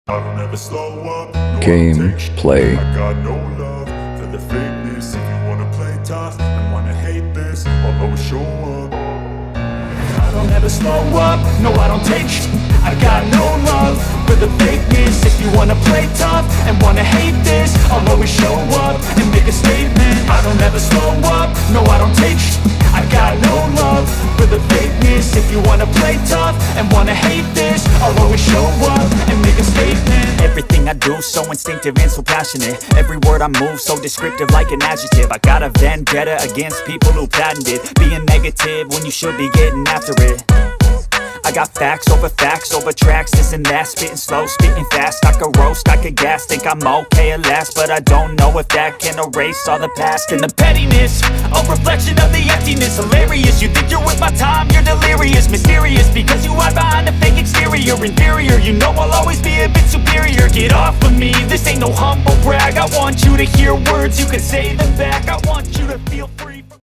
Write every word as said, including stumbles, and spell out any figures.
I don't ever slow up, no Game, play. I got no love for the fakeness. If you wanna play tough and wanna hate this, I'll always show up. I don't ever slow up, no I don't take sh**. I got no love for the fakeness. If you wanna play tough and wanna hate this, I'll always show up and make a statement. I don't ever slow up, no I don't take sh**. I got no love for the fakeness. If you wanna play tough and wanna hate this, I'll always show up and make a statement. Everything I do so instinctive and so passionate. Every word I move so descriptive like an adjective. I got a vendetta against people who patented being negative when you should be getting after it. I got facts over facts over tracks, this and that. Spitting slow, spitting fast, I could roast, I could gas. Think I'm okay at last, but I don't know if that can erase all the past. And the pettiness, a reflection of the emptiness. Hilarious, you think you're worth my time, you're delirious. Mysterious, because you hide behind a fake exterior. Inferior, you know I'll always be a bit superior. Get off of me, this ain't no humble brag. I want you to hear words, you can say them back. I want you to feel free.